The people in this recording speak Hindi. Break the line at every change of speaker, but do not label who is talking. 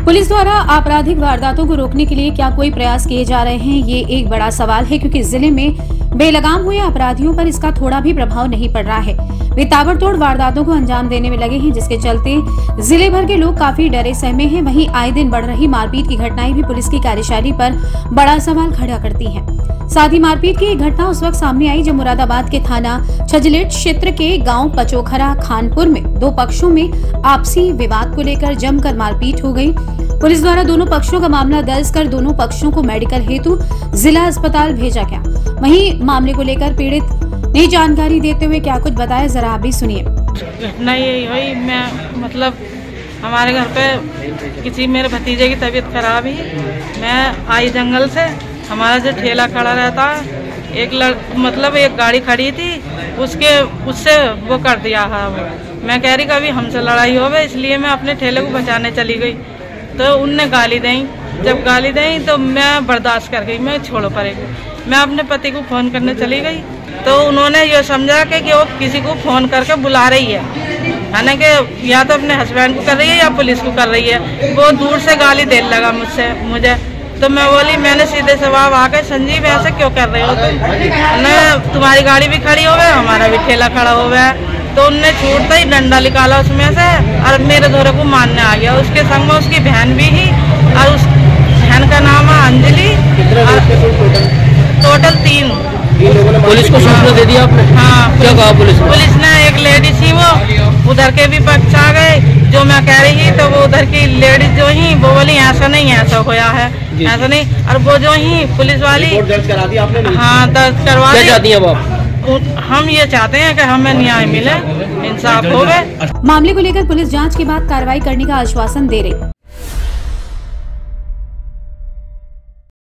पुलिस द्वारा आपराधिक वारदातों को रोकने के लिए क्या कोई प्रयास किए जा रहे हैं, ये एक बड़ा सवाल है, क्योंकि जिले में बेलगाम हुए अपराधियों पर इसका थोड़ा भी प्रभाव नहीं पड़ रहा है। वे ताबड़तोड़ वारदातों को अंजाम देने में लगे हैं, जिसके चलते जिले भर के लोग काफी डरे सहमे हैं। वहीं आए दिन बढ़ रही मारपीट की घटनाएं भी पुलिस की कार्यशैली पर बड़ा सवाल खड़ा करती हैं। साथ ही मारपीट की एक घटना उस वक्त सामने आई जब मुरादाबाद के थाना छजलेट क्षेत्र के गांव पचोखरा खानपुर में दो पक्षों में आपसी विवाद को लेकर जमकर मारपीट हो गई। पुलिस द्वारा दोनों पक्षों का मामला दर्ज कर दोनों पक्षों को मेडिकल हेतु जिला अस्पताल भेजा गया। वहीं मामले को लेकर पीड़ित ने जानकारी देते हुए क्या कुछ बताया, जरा आप भी सुनिए।
घटना यही हुई, मैं मतलब हमारे घर पे किसी मेरे भतीजे की तबीयत खराब ही, मैं आई जंगल से, हमारा जो ठेला खड़ा रहता है, एक गाड़ी खड़ी थी, उससे वो कर दिया है। मैं कह रही कभी हमसे लड़ाई हो गई, इसलिए मैं अपने ठेले को बचाने चली गई, तो उनने गाली दी। जब गाली दी तो मैं बर्दाश्त कर गई, मैं छोड़ो पड़ेगी। मैं अपने पति को फोन करने चली गई, तो उन्होंने ये समझा कि वो किसी को फोन करके बुला रही है कि या तो अपने हस्बैंड को कर रही है या पुलिस को कर रही है। वो दूर से गाली देने लगा मुझे, तो मैं बोली, मैंने सीधे जवाब आके, संजीव ऐसे क्यों कर रहे हो तुम, तुम्हारी गाड़ी भी खड़ी हो गई, हमारा भी ठेला खड़ा हो गया। तो उनने छूटते ही डंडा निकाला उसमें से और मेरे धोरे को मारने आ गया। उसके संग में उसकी बहन भी ही, और उस बहन का नाम है अंजलि। टोटल 3।
पुलिस को सूचना दे दिया आपने?
हाँ,
क्या कहा पुलिस
ने? एक लेडीज थी, वो उधर के भी पक्ष आ गए, जो मैं कह रही थी, तो वो उधर की लेडीज जो ही वो बोली ऐसा नहीं, ऐसा होया है, ऐसा नहीं। और वो जो ही पुलिस वाली
दर्ज करा दी आपने?
हाँ, दर्ज करवा दी।
क्या चाहती हैं आप?
हम ये चाहते हैं कि हमें न्याय मिले, इंसाफ हो गए।
मामले को लेकर पुलिस जांच के बाद कार्रवाई करने का आश्वासन दे रही।